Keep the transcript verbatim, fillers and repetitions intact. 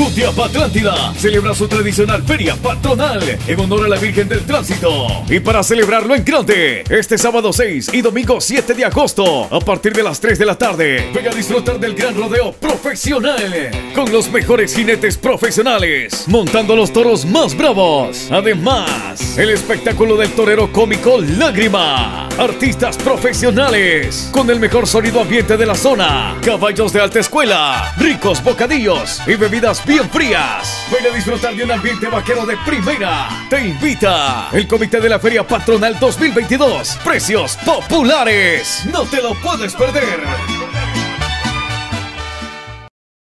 Jutiapa Atlántida celebra su tradicional feria patronal en honor a la Virgen del Tránsito. Y para celebrarlo en grande, este sábado seis y domingo siete de agosto, a partir de las tres de la tarde, venga a disfrutar del gran rodeo profesional con los mejores jinetes profesionales, montando los toros más bravos. Además, el espectáculo del torero cómico Lágrima, artistas profesionales con el mejor sonido ambiente de la zona, caballos de alta escuela, ricos bocadillos y bebidas bien frías. Ven a disfrutar de un ambiente vaquero de primera. Te invita el Comité de la Feria Patronal dos mil veintidós. Precios populares. No te lo puedes perder.